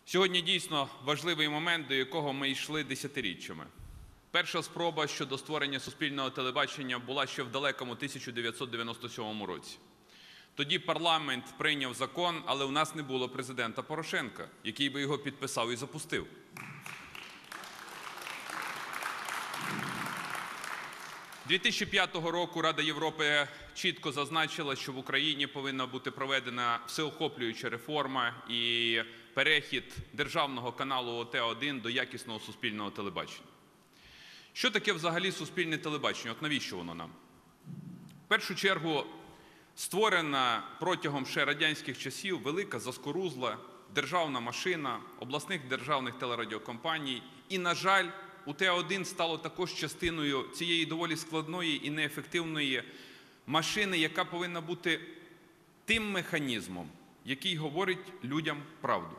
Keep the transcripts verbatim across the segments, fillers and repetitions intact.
Сьогодні дійсно важливий момент, до якого ми йшли десятиріччями. Перша спроба щодо створення суспільного телебачення була ще в далекому тисяча дев'ятсот дев'яносто сьомому році. Тоді парламент прийняв закон, але у нас не було президента Порошенка, який би його підписав і запустив. дві тисячі п'ятого року Рада Європи чітко зазначила, що в Україні повинна бути проведена всеохоплююча реформа і перехід державного каналу О Т один до якісного суспільного телебачення. Що таке взагалі суспільне телебачення? От навіщо воно нам? В першу чергу, створена протягом ще радянських часів велика заскорузла державна машина обласних державних телерадіокомпаній. І, на жаль, О Т один стало також частиною цієї доволі складної і неефективної машини, яка повинна бути тим механізмом, який говорить людям правду.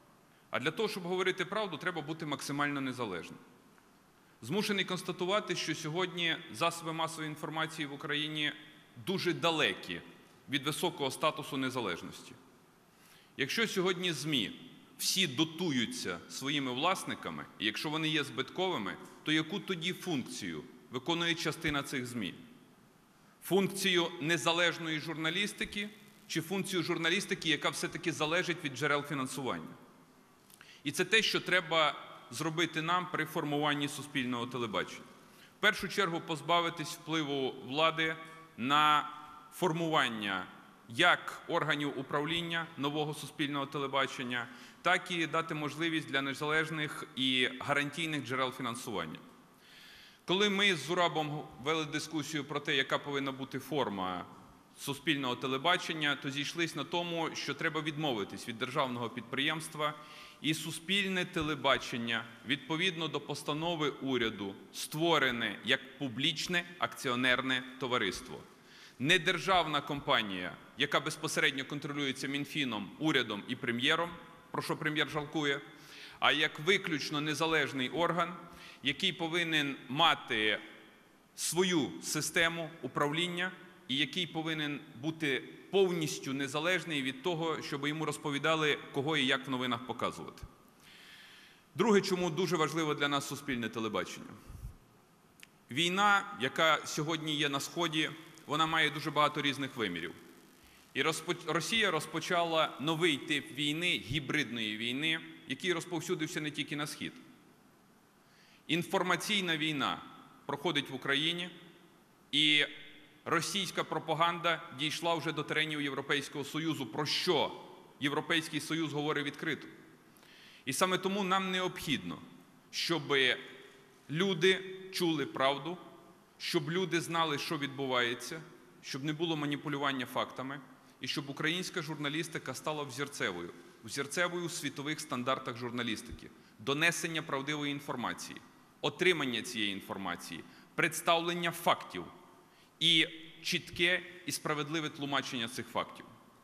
А для того, щоб говорити правду, треба бути максимально незалежним. Змушений констатувати, що сьогодні засоби масової інформації в Україні дуже далекі від високого статусу незалежності. Якщо сьогодні ЗМІ всі дотуються своїми власниками, і якщо вони є збитковими, то яку тоді функцію виконує частина цих ЗМІ? Функцію незалежної журналістики чи функцію журналістики, яка все-таки залежить від джерел фінансування? І це те, що треба зробити нам при формуванні суспільного телебачення. В першу чергу позбавитись впливу влади на формування як органів управління нового суспільного телебачення, так і дати можливість для незалежних і гарантійних джерел фінансування. Коли ми з Зурабом вели дискусію про те, яка повинна бути форма суспільного телебачення, то зійшлися на тому, що треба відмовитись від державного підприємства, і суспільне телебачення, відповідно до постанови уряду, створене як публічне акціонерне товариство. Не державна компанія, яка безпосередньо контролюється Мінфіном, урядом і прем'єром, про що прем'єр жалкує, а як виключно незалежний орган, який повинен мати свою систему управління і який повинен бути повністю незалежний від того, щоб йому розповідали, кого і як в новинах показувати. Друге, чому дуже важливо для нас суспільне телебачення. Війна, яка сьогодні є на Сході, вона має дуже багато різних вимірів. І Росія розпочала новий тип війни, гібридної війни, який розповсюдився не тільки на Схід. Інформаційна війна проходить в Україні, і російська пропаганда дійшла вже до теренів Європейського Союзу, про що Європейський Союз говорить відкрито. І саме тому нам необхідно, щоб люди чули правду, щоб люди знали, що відбувається, щоб не було маніпулювання фактами, і щоб українська журналістика стала взірцевою, взірцевою у світових стандартах журналістики, донесення правдивої інформації, отримання цієї інформації, представлення фактів і чітке і справедливе тлумачення цих фактів.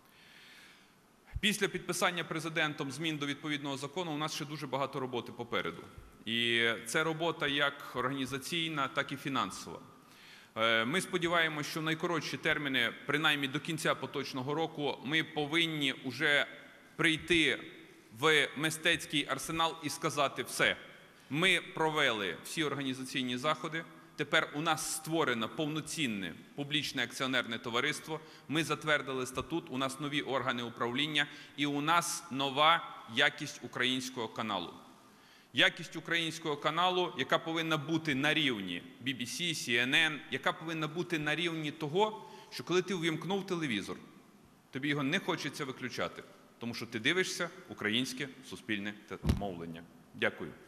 Після підписання президентом змін до відповідного закону у нас ще дуже багато роботи попереду. І це робота як організаційна, так і фінансова. Ми сподіваємося, що в найкоротші терміни, принаймні до кінця поточного року, ми повинні вже прийти в мистецький арсенал і сказати: все, ми провели всі організаційні заходи, тепер у нас створено повноцінне публічне акціонерне товариство, ми затвердили статут, у нас нові органи управління і у нас нова якість українського каналу. Якість українського каналу, яка повинна бути на рівні Бі Бі Сі, Сі Ен Ен, яка повинна бути на рівні того, що коли ти увімкнув телевізор, тобі його не хочеться виключати, тому що ти дивишся українське суспільне мовлення. Дякую.